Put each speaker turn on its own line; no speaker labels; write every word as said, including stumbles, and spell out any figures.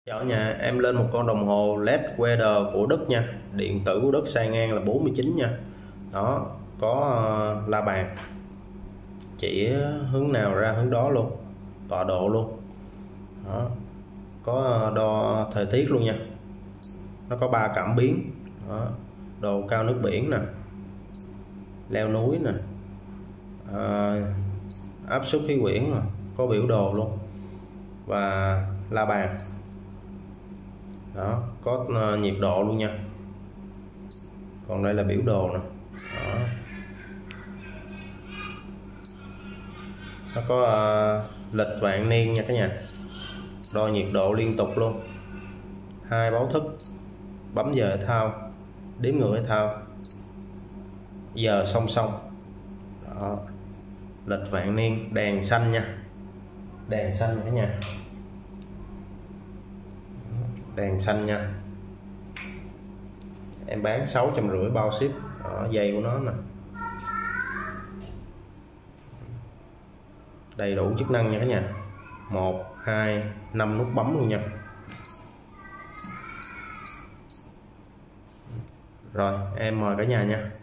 Chào cả nhà, em lên một con đồng hồ led Weather của Đức nha. Điện tử của Đức size ngang là bốn mươi chín nha. Đó, có uh, la bàn, chỉ hướng nào ra hướng đó luôn, tọa độ luôn. Đó, có uh, đo thời tiết luôn nha. Nó có ba cảm biến. Đó, độ cao nước biển nè, leo núi nè, uh, áp suất khí quyển, mà có biểu đồ luôn, và la bàn. Đó, có uh, nhiệt độ luôn nha. Còn đây là biểu đồ nè. Đó, nó có uh, lịch vạn niên nha cả nhà, đo nhiệt độ liên tục luôn, hai báo thức, bấm giờ thể thao, đếm ngược thể thao, giờ song song. Đó, lịch vạn niên, đèn xanh nha, đèn xanh nha cả nhà, đèn xanh nha. Em bán sáu trăm rưỡi bao ship. Đó, dây của nó nè, đầy đủ chức năng nha cả nhà, một hai năm nút bấm luôn nha. Rồi em mời cả nhà nha.